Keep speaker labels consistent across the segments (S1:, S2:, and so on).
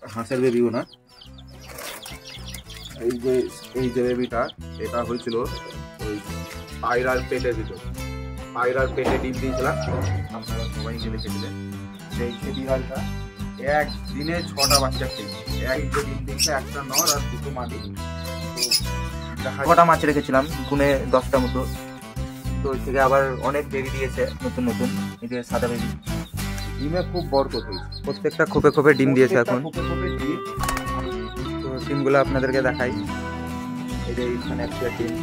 S1: হাঁসের বেবিও না, এই যে বেবিটা এটা হয়েছিল ওই পায়রার পেটের ভিতর। পায়রার পেটে ডিম দিয়েছিলাম, আপনারা সবাই মিলে দেখেছিলেন। সেই বিড়ালটা একদিনে 6টা বাচ্চা খেয়েছে। এক যে ডিম দিয়েছে, একটা নর আর 2টো মাদি। তো 6টা মাছ রেখেছিলাম, গুনে 10টা মতো। তো ওই থেকে আবার অনেক বেবি দিয়েছে, নতুন নতুন। এই যে সাদা বেবি, ডিমে খুব বরকত হয়েছে। প্রত্যেকটা খোপে খোপে ডিম দিয়েছে এখন। তো ডিমগুলো আপনাদেরকে দেখাই। এই যে এখানে একটা ডিম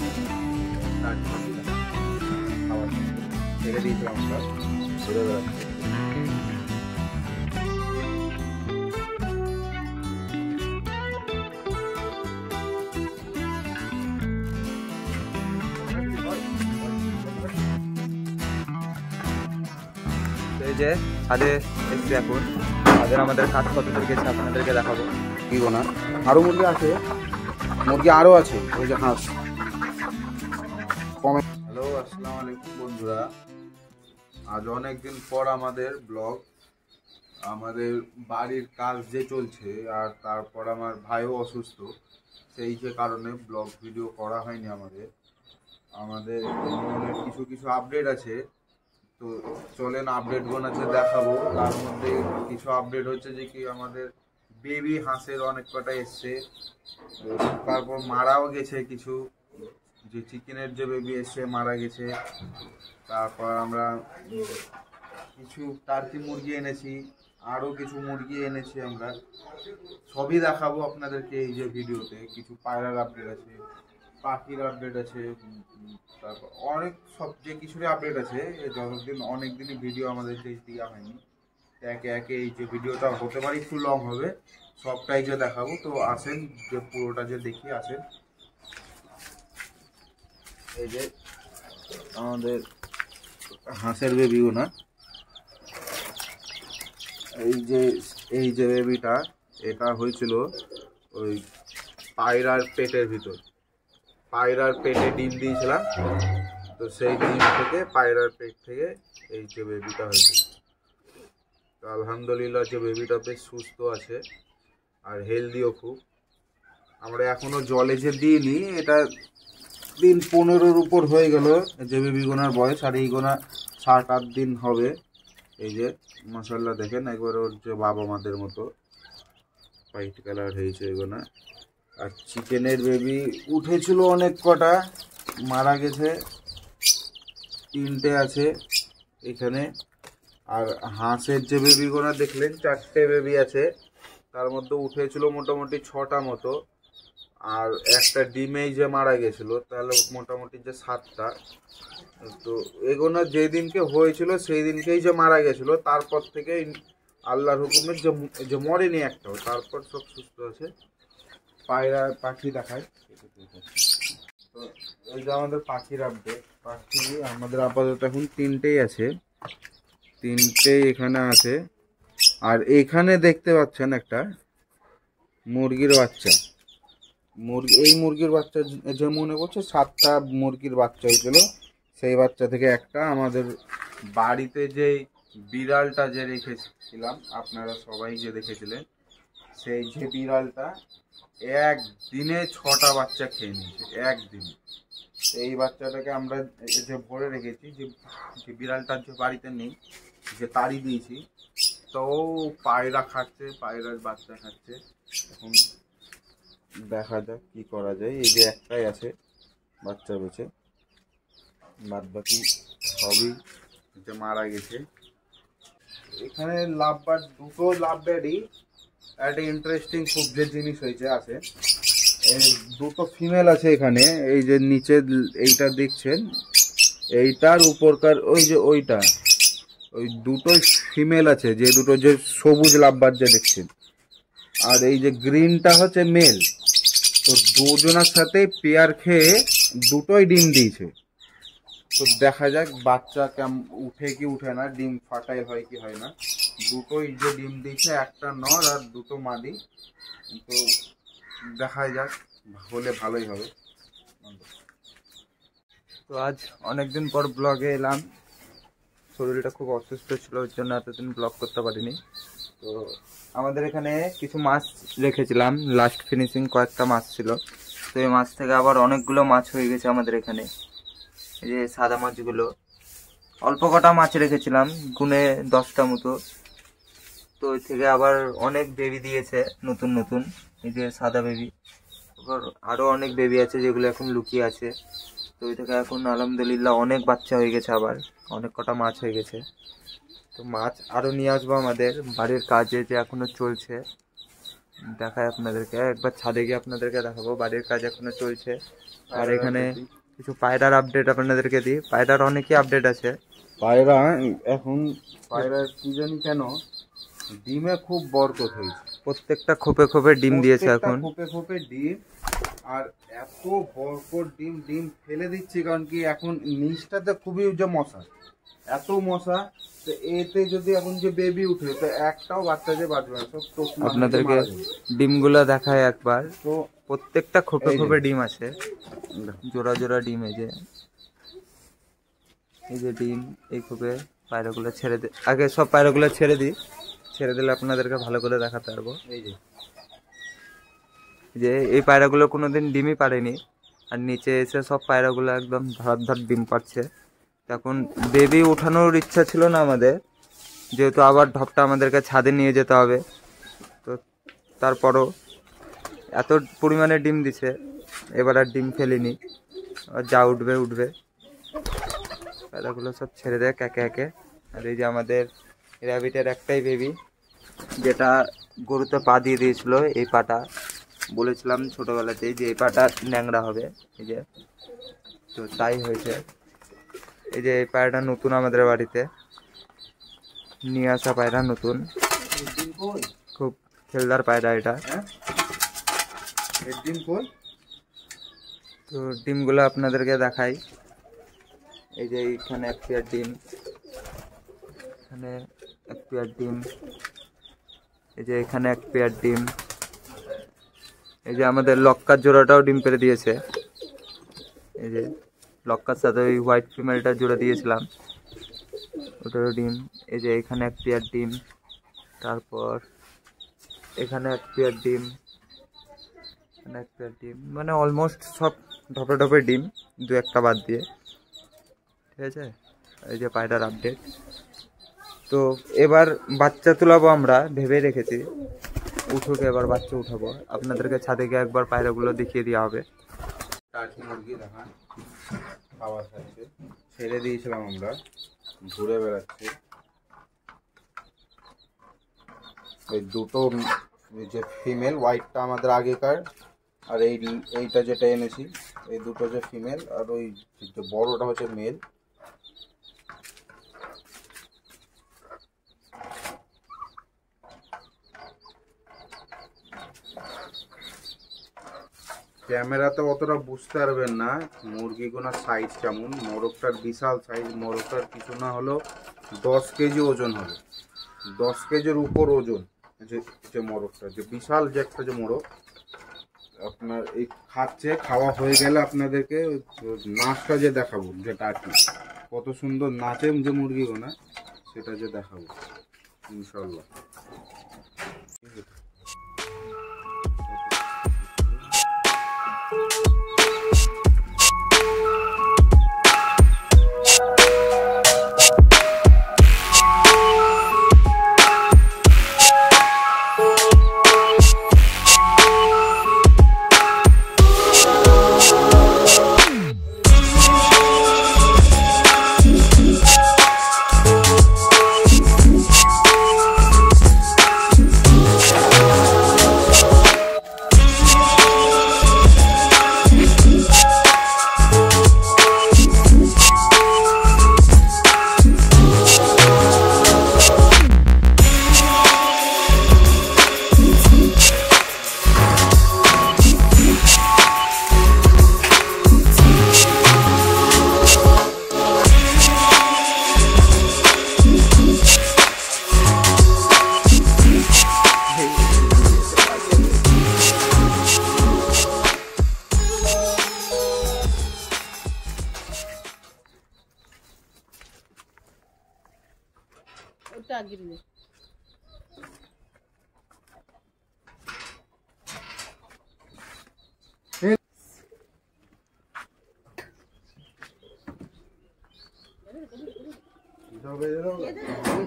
S1: ছেড়ে দিয়েছিলাম আমরা, ঘুরে বেড়াচ্ছে। এই যে ছাদে এসছে এখন, ছাদের আমাদের কাজ কত দূর গেছে আপনাদেরকে দেখাবো।
S2: কি না, আরো মুরগি আছে, মুরগি আরো আছে, ওই যে হাঁস।
S1: হ্যালো, আসসালামু আলাইকুম বন্ধুরা। আজ অনেকদিন পর আমাদের ব্লগ। আমাদের বাড়ির কাজ যে চলছে, আর তারপর আমার ভাইও অসুস্থ, সেই যে কারণে ব্লগ ভিডিও করা হয়নি আমাদের। অনেক কিছু আপডেট আছে, তো চলেন আপডেটগুলো আছে দেখাবো। তার মধ্যে কিছু আপডেট হচ্ছে যে কি আমাদের বেবি হাঁসের অনেক কটা এসছে, তারপর মারাও গেছে কিছু। যে চিকেনের যে বেবি এসছে মারা গেছে। তারপর আমরা কিছু টার্কি মুরগি এনেছি, আরও কিছু মুরগি এনেছি আমরা। সবই দেখাবো আপনাদেরকে এই যে ভিডিওতে। কিছু পায়রার আপডেট আছে, পাখির আপডেট আছে, তারপর অনেক সব যে কিছুরই আপডেট আছে। যতদিন অনেক দিনই ভিডিও আমাদের দেওয়া হয়নি, একে একে এই যে ভিডিওটা হতে পারে একটু লং হবে, সবটাই যে দেখাবো। তো আসেন, যে পুরোটা যে দেখি, আসেন। এই যে আমাদের হাঁসের বেবিও না, এই যে বেবিটা এটা হয়েছিল ওই পায়রার পেটের ভিতর। পায়রার পেটে ডিম দিয়েছিলাম, তো সেই ডিম থেকে, পায়রার পেট থেকে এই যে বেবিটা হয়েছিল। তো আলহামদুলিল্লাহ যে বেবিটা বেশ সুস্থ আছে আর হেলদিও খুব। আমরা এখনো জলে যে দিইনি, এটা দিন 15-র উপর হয়ে গেল যে বেবি গোনার বয়স, আর এই গোনা 7-8 দিন হবে। এই যে মাশাআল্লাহ দেখেন, একবার ওর যে বাবা মাদের মতো হোয়াইট কালার হয়েছে এই গোনা। আর চিকেনের বেবি উঠেছিল অনেক কটা, মারা গেছে 3টে আছে এখানে। আর হাঁসের যে বেবি গোনা দেখলেন 4টে বেবি আছে, তার মধ্যে উঠেছিল মোটামুটি 6টা মতো। আর একটা ডিমেই যে মারা গেছিল, তাহলে মোটামুটি যে 7টা। তো এগুলো যেদিনকে হয়েছিল সেই দিনকেই যে মারা গেছিল, তারপর থেকে আল্লাহর হুকুমের যে মরেনি একটাও, তারপর সব সুস্থ আছে। পাখি দেখায়। তো এই যে আমাদের পাখির আপডেট। পাখি আমাদের আপাতত এখন 3টেই আছে, 3টেই এখানে আছে। আর এখানে দেখতে পাচ্ছেন একটা মুরগির বাচ্চা। এই মুরগির বাচ্চা যে মনে করছে 7টা মুরগির বাচ্চা হয়েছিল, সেই বাচ্চা থেকে একটা আমাদের বাড়িতে যে বিড়ালটা যে রেখেছিলাম, আপনারা সবাই যে দেখেছিলেন, সেই যে বিড়ালটা একদিনে 6টা বাচ্চা খেয়ে নিয়েছে, একদিনে। এই বাচ্চাটাকে আমরা যে ভরে রেখেছি, যে বিড়ালটার যে বাড়িতে নেই, যে তাড়ি দিয়েছি, তো পায়রা খাচ্ছে, পায়রার বাচ্চা খাচ্ছে। এখন দেখা যাক কি করা যায়। এই যে একটাই আছে বাচ্চা বেঁচে, বাদ বাকি সবই যে মারা গেছে। এখানে লাভবার্ড, 2টো লাভবার্ডই একটা ইন্টারেস্টিং খুব যে জিনিস হয়েছে আছে। 2টো ফিমেল আছে এখানে। এই যে নিচে এইটা দেখছেন, এইটার উপরকার ওই যে ওইটা, ওই 2টোই ফিমেল আছে, যে 2টো যে সবুজ লাভবার্ড যে দেখছেন। আর এই যে গ্রিনটা হচ্ছে মেল। তো দুজনের সাথে পেয়ার খেয়ে 2টোই ডিম দিয়েছে। তো দেখা যাক বাচ্চা উঠে কি উঠে না, ডিম ফার্টাইল হয় কি হয় না। 2টোই যে ডিম দিয়েছে, একটা নর আর 2টো মাদি। তো দেখা যাক, হলে ভালোই হবে। তো আজ অনেকদিন পর ব্লগে এলাম। শরীরটা খুব অসুস্থ ছিল, ওর জন্য এতদিন ব্লগ করতে পারিনি।
S3: তো আমাদের এখানে কিছু মাছ রেখেছিলাম, লাস্ট ফিনিশিং কয়েকটা মাছ ছিল, তো এই মাছ থেকে আবার অনেকগুলো মাছ হয়ে গেছে আমাদের এখানে। এই যে সাদা মাছগুলো, অল্প কটা মাছ রেখেছিলাম, গুনে 10টা মতো, তো ওই থেকে আবার অনেক বেবি দিয়েছে নতুন নতুন। এই যে সাদা বেবি, আবার আরও অনেক বেবি আছে যেগুলো এখন লুকিয়ে আছে। তো ওই থেকে এখন আলহামদুলিল্লাহ অনেক বাচ্চা হয়ে গেছে, আবার অনেক কটা মাছ হয়ে গেছে। তো মাছ আরও নিয়ে আসবো, আমাদের বাড়ির কাজে যে এখনো চলছে, দেখায় আপনাদেরকে, একবার ছাদে গিয়ে আপনাদেরকে দেখাবো, বাড়ির কাজ এখনো চলছে। আর এখানে কিছু পায়রার আপডেট আপনাদেরকে দিই, পায়রার অনেকই আপডেট আছে।
S1: পায়রা এখন পায়রার কি জানি কেন ডিমে খুব বরকত হয়েছে,
S3: প্রত্যেকটা খোপে খোপে ডিম দিয়েছে এখন,
S1: খোপে খোপে ডিম, আর এত বরকত ডিম, ডিম ফেলে দিচ্ছি কারণ কি এখন নিচটাতে খুবই যে মশা, এত মশা। তো এতে যদি এখন যে বেবি উঠে তো একটাও বাচ্চা যে বাঁচবে না, সব টোপ মারবে,
S3: আপনাদেরকে ডিমগুলো দেখায় একবার।
S1: তো
S3: প্রত্যেকটা খোপে খোপে ডিম আছে, জোড়া জোড়া ডিম। এই যে ডিম, এই খোপে পায়রাগুলো ছেড়ে আগে সব পায়রাগুলো ছেড়ে দিই, ছেড়ে দিলে আপনাদেরকে ভালো করে দেখাতে পারবো। এই যে এই পায়রাগুলো কোনোদিন ডিমই পারেনি, আর নিচে এসে সব পায়রাগুলো একদম ধর ধর ডিম পাচ্ছে। এখন বেবি উঠানোর ইচ্ছা ছিল না আমাদের, যেহেতু আবার ঢপটা আমাদেরকে ছাদে নিয়ে যেতে হবে, তো তারপরও এত পরিমাণে ডিম দিছে, এবার আর ডিম ফেলিনি, আর যা উঠবে উঠবে। পায়রাগুলো সব ছেড়ে দেয় একে একে। আর এই যে আমাদের র্যাবিটের একটাই বেবি, যেটা গরুতে পা দিয়ে দিয়েছিল, এই পাটা বলেছিলাম ছোটোবেলাতেই যে এই পাটা ন্যাংরা হবে, এই যে, তো তাই হয়েছে। এই যে এই পায়রাটা নতুন আমাদের বাড়িতে নিয়ে আসা পায়রা, নতুন, খুব খেলদার পায়রা এটা। তো ডিমগুলো আপনাদেরকে দেখাই। এই যে এইখানে এক পেয়ার ডিম, এখানে এক পেয়ার ডিম, এই যে এখানে এক পেয়ার ডিম। এই যে আমাদের লক্কার জোড়াটাও ডিম পেড়ে দিয়েছে, এই যে লক্কার সাথে ওই হোয়াইট ফিমেলটা জোড়া দিয়েছিলাম, ওটারও ডিম। এই যে এখানে এক পেয়ার ডিম, তারপর এখানে এক পেয়ার ডিম, এখানে এক পেয়ার ডিম, মানে অলমোস্ট সব ঢপে ঢপে ডিম, দু একটা বাদ দিয়ে, ঠিক আছে। এই যে পায়রার আপডেট। তো এবার বাচ্চা তুলাবো, আমরা ভেবে রেখেছি, উঠুক এবার বাচ্চা উঠাবো, আপনাদেরকে ছাদে গিয়ে একবার পায়রাগুলো দেখিয়ে দেওয়া হবে।
S1: টার্কি মুরগি দেখান, খাবার খাচ্ছে, ছেড়ে দিয়েছিলাম আমরা, ঘুরে বেড়াচ্ছে। এই দুটো যে ফিমেল, হোয়াইটটা আমাদের আগেকার, আর এইটা যেটা এনেছি, এই দুটো যে ফিমেল, আর ওই যে বড়টা হচ্ছে মেল। ক্যামেরাতে অতটা বুঝতে পারবেন না মুরগিগুলোর সাইজ কেমন। মোরগটার বিশাল সাইজ, মোরগটার কিছু না হলেও 10 কেজি ওজন হবে, 10 কেজির উপর ওজন। যে মোরগটা যে বিশাল, যে একটা যে মোরগ আপনার এই খাচ্ছে, খাওয়া হয়ে গেলে আপনাদেরকে নাচটা যে দেখাবো, যেটা আর কি কত সুন্দর নাচে যে মুরগিগুলো, সেটা যে দেখাবো ইনশাল্লাহ।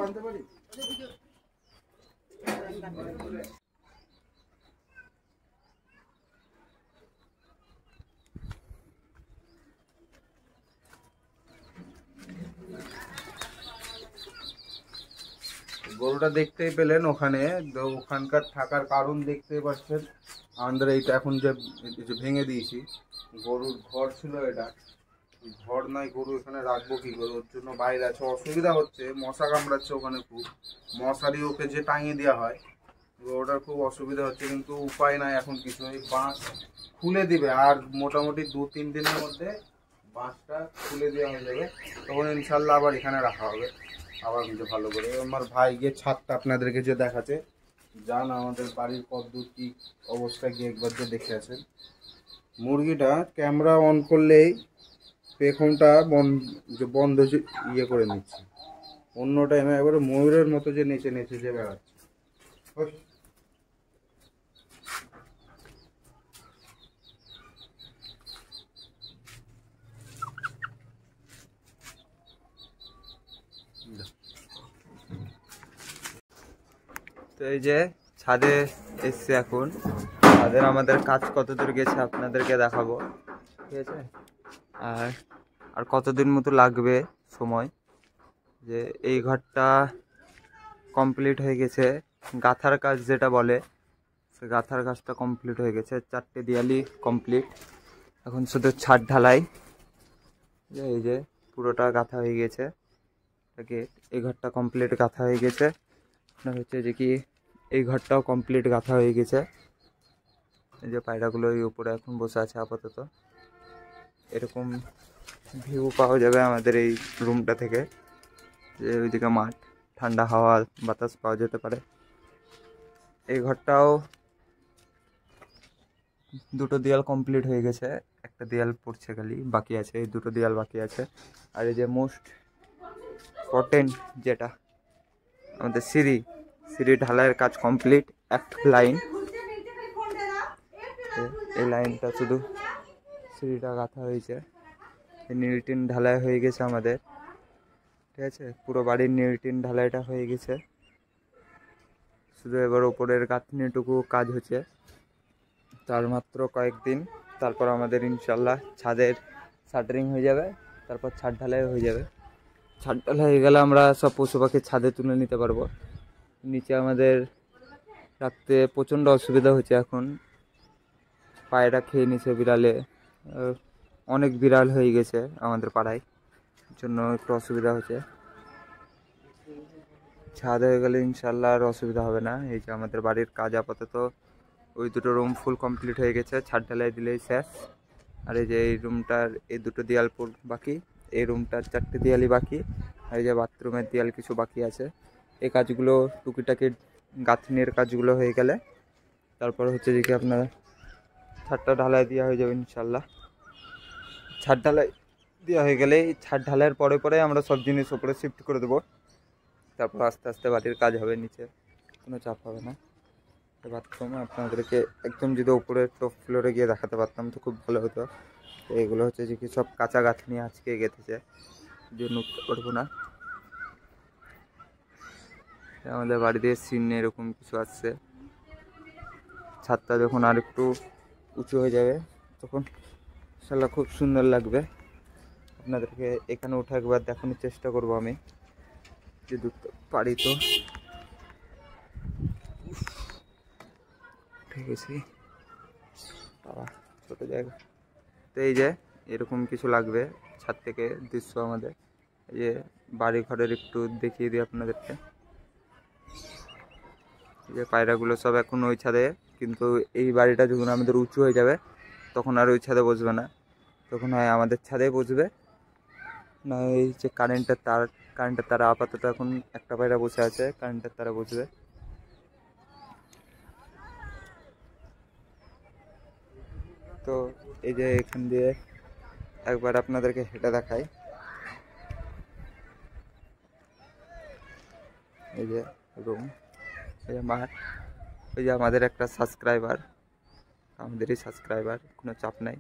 S2: বাঁধতে পারি?
S1: গরুটা দেখতেই পেলেন ওখানে, তো ওখানকার থাকার কারণ দেখতেই পাচ্ছেন। আমাদের এইটা এখন যে ভেঙে দিয়েছি, গরুর ঘর ছিল এটা, ঘর নাই, গরু এখানে রাখবো কি করে, ওর জন্য বাইরে আছে। অসুবিধা হচ্ছে, মশা কামড়াচ্ছে ওখানে খুব, মশারি ওকে যে টাঙিয়ে দেওয়া হয়, ওটার খুব অসুবিধা হচ্ছে, কিন্তু উপায় নাই এখন কিছু। এই বাঁশ খুলে দিবে আর মোটামুটি 2-3 দিনের মধ্যে বাঁশটা খুলে দেওয়া হয়ে যাবে, তখন ইনশাল্লাহ আবার এখানে রাখা হবে আবার কিন্তু ভালো করে। আমার ভাই গিয়ে ছাদটা আপনাদেরকে যে দেখাচ্ছে, যান আমাদের বাড়ির কতদূর কি অবস্থা গিয়ে একবার যে দেখে আছেন। মুরগিটা ক্যামেরা অন করলেই পেখমটা বন্ধ ইয়ে করে নিচ্ছে, অন্য টাইমে একবারে ময়ূরের মতো যে নেচে নেচে যে বেড়াচ্ছে।
S3: তো এই যে ছাদে এসছে এখন, ছাদের আমাদের কাজ কত দূর গেছে আপনাদেরকে দেখাবো, ঠিক আছে। আর আর কতদিন মতো লাগবে সময়, যে এই ঘরটা কমপ্লিট হয়ে গেছে, গাথার কাজ যেটা বলে, সে গাথার কাজটা কমপ্লিট হয়ে গেছে, 4টে দেয়ালি কমপ্লিট, এখন শুধু ছাদ ঢালাই। এই যে পুরোটা গাঁথা হয়ে গেছে, গেট, এই ঘরটা কমপ্লিট গাঁথা হয়ে গেছে। আপনার হচ্ছে যে কি এই ঘরটাও কমপ্লিট গাঁথা হয়ে গেছে। এই যে পায়রাগুলো এই উপরে এখন বসে আছে আপাতত। এরকম ভিউ পাওয়া যাবে আমাদের এই রুমটা থেকে, যে ওইদিকে মাঠ, ঠান্ডা হাওয়া বাতাস পাওয়া যেতে পারে। এই ঘরটাও 2টো দেয়াল কমপ্লিট হয়ে গেছে, একটা দেয়াল পড়ছে খালি বাকি আছে, এই 2টো দেয়াল বাকি আছে। আর এই যে মোস্ট ইম্পর্টেন্ট যেটা আমাদের সিঁড়ি ঢালাইয়ের কাজ কমপ্লিট, একটা লাইন, এই লাইনটা শুধু সিঁড়িটা গাঁথা হয়েছে, নীলটিন ঢালাই হয়ে গেছে আমাদের, ঠিক আছে। পুরো বাড়ির নীলটিন ঢালাইটা হয়ে গেছে, শুধু এবার ওপরের গাঁথনিটুকু কাজ হচ্ছে, তার মাত্র কয়েকদিন, তারপর আমাদের ইনশাল্লাহ ছাদের শাটারিং হয়ে যাবে, তারপর ছাদ ঢালাই হয়ে যাবে। ছাদ ঢালাই হয়ে গেলে আমরা সব পশু পাখি ছাদে তুলে নিতে পারবো। নিচে আমাদের রাখতে প্রচণ্ড অসুবিধা হচ্ছে এখন, পায়রা খেয়ে নিছে বিড়ালে, অনেক বিড়াল হয়ে গেছে আমাদের পাড়ায়, জন্য একটু অসুবিধা হচ্ছে। ছাদ হয়ে গেলে ইনশাল্লাহ আর অসুবিধা হবে না। এই যে আমাদের বাড়ির কাজ আপাতত ওই 2টো রুম ফুল কমপ্লিট হয়ে গেছে, ছাদ ঢালাই দিলেই শেষ। আর এই যে এই রুমটার এই 2টো দেয়াল বাকি, এই রুমটার 4টে দেয়ালই বাকি, আর এই যে বাথরুমের দেয়াল কিছু বাকি আছে। এই কাজগুলো টুকিটাকি গাঁথনির কাজগুলো হয়ে গেলে তারপর হচ্ছে যে কি আপনার ছাদটা ঢালাই দেওয়া হয়ে যাবে ইনশাল্লাহ। ছাদ ঢালাই দেওয়া হয়ে গেলে ছাদ ঢালাইয়ের পরে আমরা সব জিনিস উপরে শিফট করে দেবো, তারপর আস্তে আস্তে বাড়ির কাজ হবে, নিচে কোনো চাপ হবে না। বাথরুমে আপনাদেরকে একদম যদি উপরে টপ ফ্লোরে গিয়ে দেখাতে পারতাম তো খুব ভালো হতো। তো এগুলো হচ্ছে যে কি সব কাঁচা গাঁথনি আজকে গেঁথেছে, জন্য করবো না। আমাদের বাড়িতে সিন এরকম কিছু আসছে, ছাদটা যখন আর একটু উঁচু হয়ে যাবে তখন ইনশাল্লাহ খুব সুন্দর লাগবে। আপনাদেরকে এখানে উঠে একবার দেখানোর চেষ্টা করব আমি, যদি পারি তো। ঠিক আছে বাবা, ছোটো জায়গা তো। এই যে এরকম কিছু লাগবে ছাদ থেকে দৃশ্য আমাদের, এই যে বাড়ি ঘরের একটু দেখিয়ে দিই আপনাদেরকে। এই যে পায়রাগুলো সব এখন ওই ছাদে, কিন্তু এই বাড়িটা যখন আমাদের উঁচু হয়ে যাবে তখন আর ওই ছাদে বসবে না, তখন হয় আমাদের ছাদে বসবে, না এই যে কারেন্টের তারা আপাতত এখন একটা পায়রা বসে আছে, কারেন্টের তারা বসবে। তো এই যে এখান দিয়ে একবার আপনাদেরকে হেঁটে দেখাই, এই যে রুম, এই যে মাঠ, এই যে আমাদের একটা সাবস্ক্রাইবার, আমাদেরই সাবস্ক্রাইবার, কোনো চাপ নাই।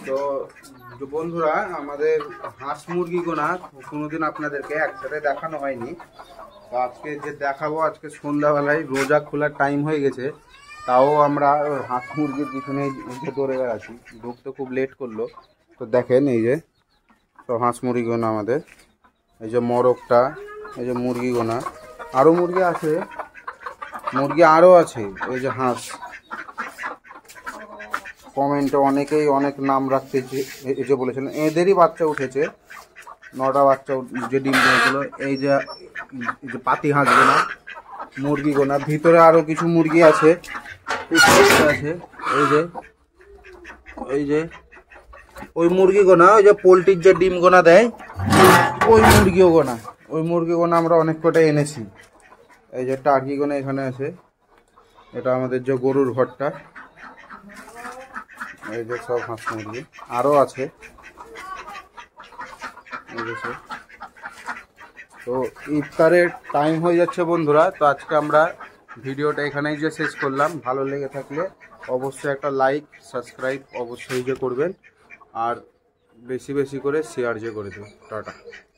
S2: তো বন্ধুরা, আমাদের হাঁস মুরগি গোনা কোনোদিন আপনাদেরকে একসাথে দেখানো হয়নি। তো আজকে যে দেখাবো, আজকে সন্ধ্যাবেলায় রোজা খোলার টাইম হয়ে গেছে, তাও আমরা হাঁস মুরগির পিছনে দৌড়ে বেড়াচ্ছি। ঢুকতে খুব লেট করলো। তো দেখেন এই যে সব হাঁস মুরগি গোনা আমাদের, এই যে মরকটা, এই যে মুরগি গোনা, আরও মুরগি আছে, মুরগি আরও আছে। এই যে হাঁস, কমেন্টে অনেকেই অনেক নাম রাখতে এই যে বলেছিলেন, এদেরই বাচ্চা উঠেছে, 9টা বাচ্চা যে ডিম দিয়েছিল। এই যে পাতি হাঁস গোনা, মুরগি গোনা, ভিতরে আরও কিছু মুরগি আছে আছে। এই যে ওই মুরগি গোনা, ওই যে পোলট্রির যে ডিম গোনা দেয়, ওই মুরগিও গোনা, ওই মুরগি গোনা আমরা অনেক কটা এনেছি। এই যে টার্কি গোনা এখানে আছে, এটা আমাদের যে গরুর ঘরটা। এই যে সব হাঁস মুরগি আরও আছে। তো ইফতারের টাইম হয়ে যাচ্ছে বন্ধুরা। তো আজকে আমরা ভিডিওটা এখানেই যে শেষ করলাম। ভালো লেগে থাকলে অবশ্যই একটা লাইক, সাবস্ক্রাইব অবশ্যই যে করবেন, আর বেশি বেশি করে শেয়ার যে করে দেবেন। টাটা।